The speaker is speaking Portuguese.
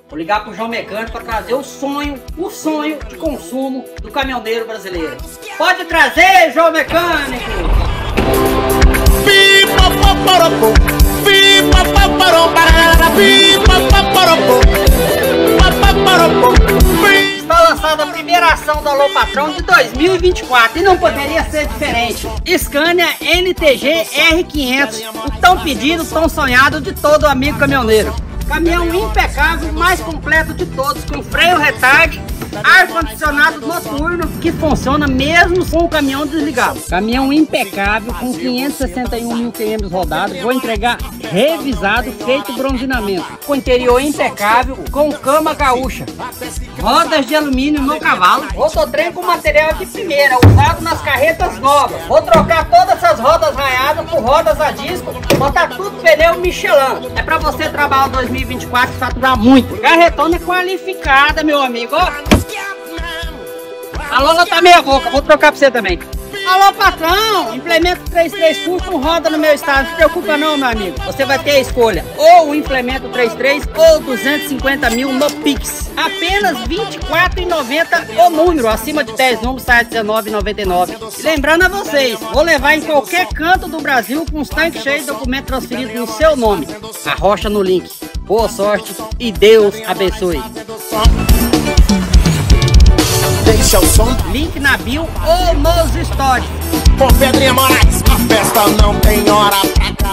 Vou ligar pro João Mecânico para trazer o sonho de consumo do caminhoneiro brasileiro. Pode trazer, João Mecânico! Está lançada a primeira ação do Alô Patrão de 2024 e não poderia ser diferente. Scania NTG R500, o tão pedido, tão sonhado de todo amigo caminhoneiro. Caminhão impecável, mais completo de todos, com freio retard, ar-condicionado noturno, que funciona mesmo com o caminhão desligado. Caminhão impecável, com 561 mil km rodados, vou entregar revisado, feito bronzeamento. Com interior impecável, com cama gaúcha, rodas de alumínio no cavalo, rototrem com material de primeira, usado nas carretas novas. Vou trocar todas essas rodas raiadas por rodas a disco, botar tudo pneu Michelin. É pra você trabalhar 2024 e faturar muito. Carretona qualificada, meu amigo, ó. A Lola tá meia boca, vou trocar pra você também. Alô, patrão! Implemento 33 curso com roda no meu estado. Não se preocupa não, meu amigo. Você vai ter a escolha. Ou o implemento 33 ou 250 mil no Pix. Apenas R$ 24,90 o número. Acima de 10 números sai R$ 19,99. Lembrando a vocês, vou levar em qualquer canto do Brasil com os tanques cheios de documento transferido no seu nome. Arrocha no link. Boa sorte e Deus abençoe. Deixa o som. Link na bio ou nos stories. Por Pedrinha Moraes, a festa não tem hora pra cá.